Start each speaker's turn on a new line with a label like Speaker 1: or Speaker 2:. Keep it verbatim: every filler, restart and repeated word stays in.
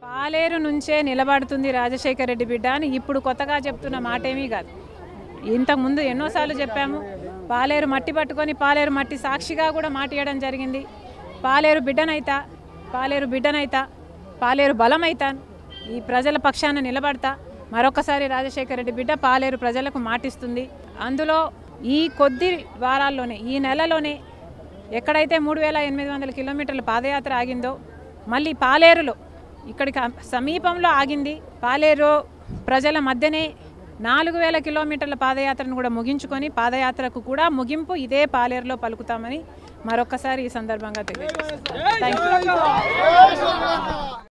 Speaker 1: పాలేరు నుంచే నిలబడుతుంది రాజశేఖర రెడ్డి బిడ్డ అని ఇప్పుడు కొత్తగా చెప్తున్న మాటేమీ కాదు. ఇంతకుముందు ఎన్నోసార్లు చెప్పాము. పాలేరు మట్టి పట్టుకొని పాలేరు మట్టి సాక్షిగా కూడా మాట్లాడడం జరిగింది. పాలేరు బిడ్డనైతా, పాలేరు బిడ్డనైతా, పాలేరు బలమైతా, ఈ ప్రజల పక్షాన నిలబడతా. మరొకసారి రాజశేఖర రెడ్డి బిడ్డ పాలేరు ప్రజలకు మాటిస్తుంది. అందులో ఈ కొద్ది వారాల్లోనే, ఈ నెలలోనే ఎక్కడైతే మూడు వేల ఎనిమిది వందల కిలోమీటర్ల పాదయాత్ర ఆగిందో మళ్ళీ పాలేరులో ఇక్కడికి సమీపంలో ఆగింది. పాలేరు ప్రజల మధ్యనే నాలుగు వేల కిలోమీటర్ల పాదయాత్రను కూడా ముగించుకొని పాదయాత్రకు కూడా ముగింపు ఇదే పాలేరులో పలుకుతామని మరొకసారి ఈ సందర్భంగా తెలియజేస్తాను. Thank you.